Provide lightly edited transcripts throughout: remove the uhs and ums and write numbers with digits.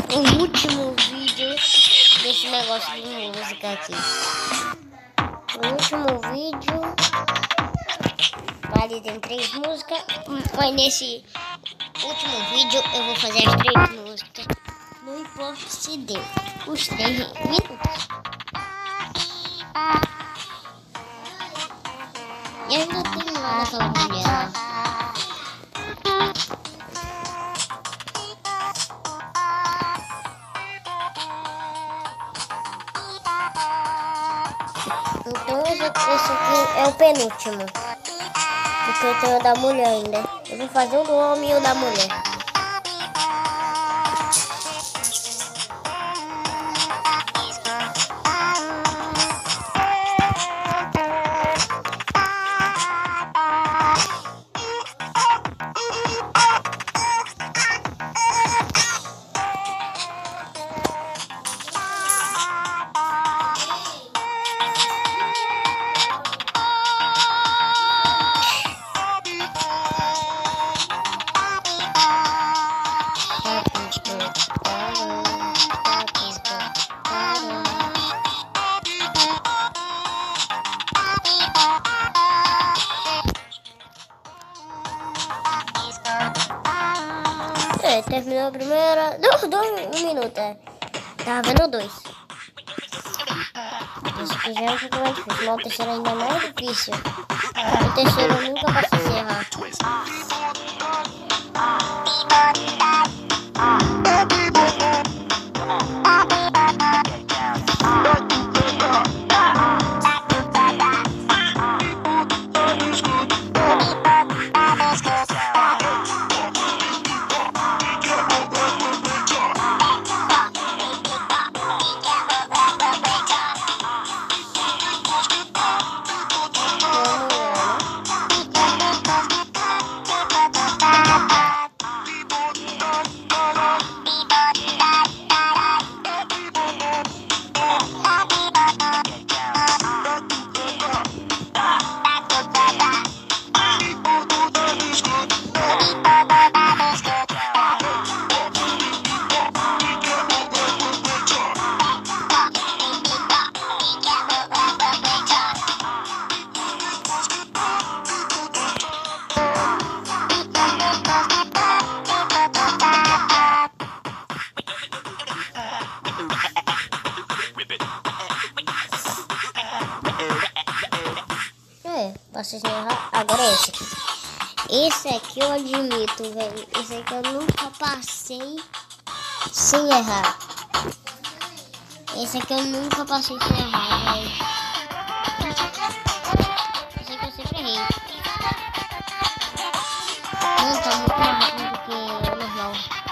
o último vídeo desse negócio de música aqui. O último vídeo vale, tem 3 músicas, mas nesse último vídeo eu vou fazer as 3 músicas. Não importa se deu os 3 minutos. E ainda tem lá daquela mulher lá. Então esse aqui é o penúltimo. Porque eu tenho o da mulher ainda. Eu vou fazer o do homem e o da mulher. Terminou a primeira. 1 minuto, é. Tava vendo 2. Esse aqui já é um pouco mais difícil, mas o terceiro ainda é mais difícil. O terceiro eu nunca posso encerrar. Posso encerrar? Agora é esse aqui. Esse aqui eu admito, velho. Esse aqui eu nunca passei sem errar. Esse aqui eu nunca passei sem errar, velho. Esse aqui eu sempre errei. Não, tá muito mais rápido do que o normal.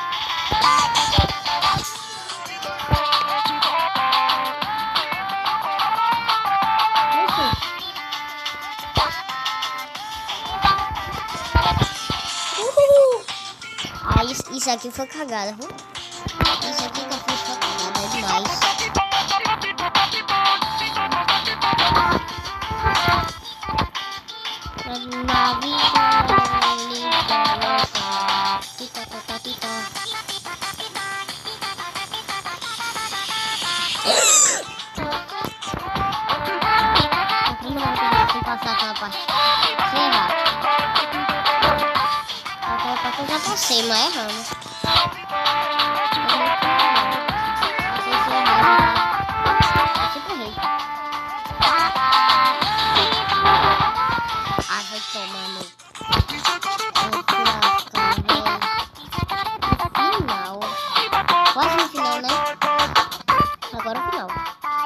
Isso aqui foi cagada, viu? Isso aqui que eu fiz foi cagada, é demais. Na vida, linda, nossa, pita, pita, pita. Vou passar aquela parte. Sem errar. Aquela parte eu já passei, mas errando. Vai tomar no final. Quase no final, né? Agora o final.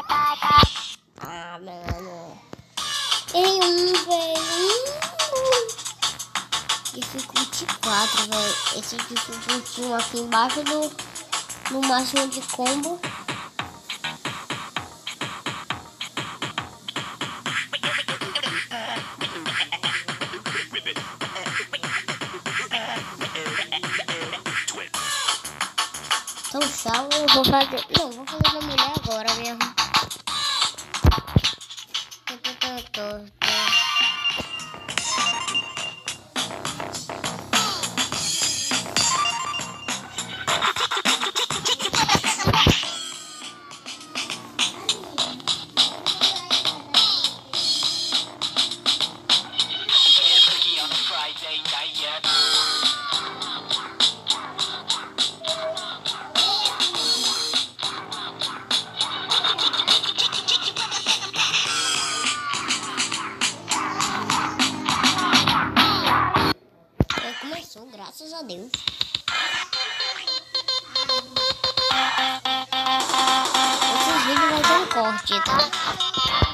Ah, mano. Em velho. Dificuldade 4, velho. Esse dificuldade aqui embaixo no máximo de combo. Então, salvo, eu vou fazer. Não, vou fazer da mulher agora mesmo. corte, tá?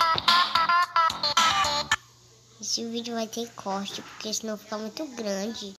Esse vídeo vai ter corte, porque senão fica muito grande.